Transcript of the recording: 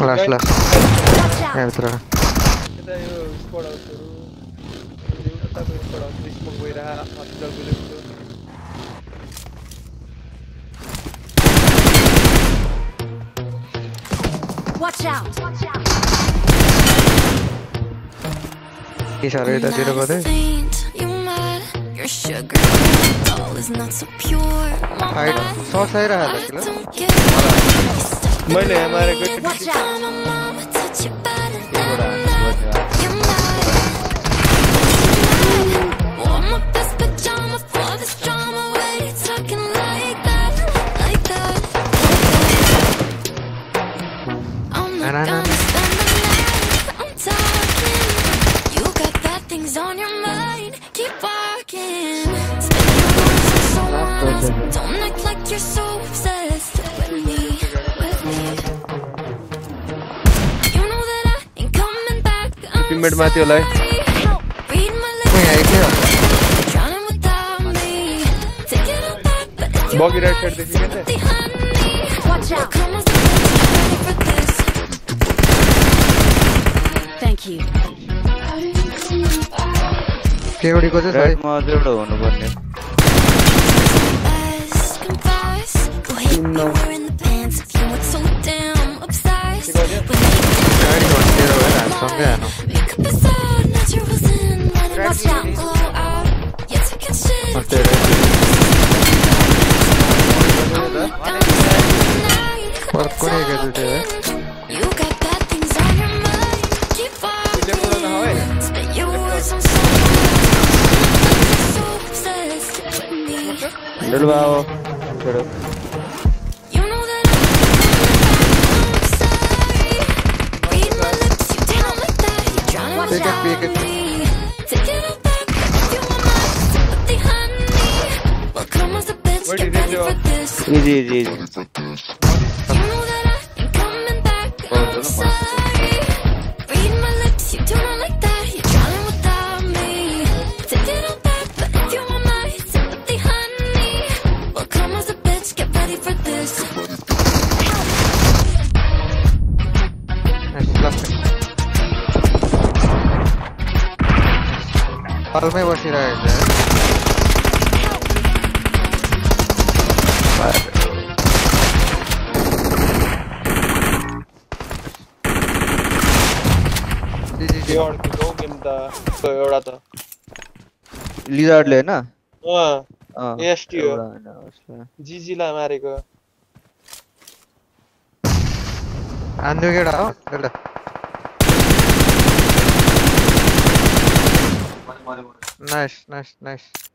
Last. Watch Yeah, out. betul. Kita yo squad out dulu. Jadi kita squad out di smoke way रहा hospital के लिए. Watch out. Ini सारे इधर zero कर दे. Your sugar doll is not so pure. Side, short side रहा था किला. मैंने हमारे को Watch out. You got bad things on your mind. Keep walking. Don't act like you're so obsessed with me. You know that I ain't coming back. teammate माथि होला है. Read my कोई है क्या? lips. Drowning without me. Take it all back, but if you Bogey right side देखिए क्या? watch out. Thank you. केवड़ी को से राइट मा जोडो हुनुपर्ने डलवाओ छोड़ो easy हॉल में बस ही रहा है जी और की दो गेम था तो एउटा था. लिजार्ड ले ना एसटी हो. जीजी ला मारेको. आंधू केड़ा हो चलो nice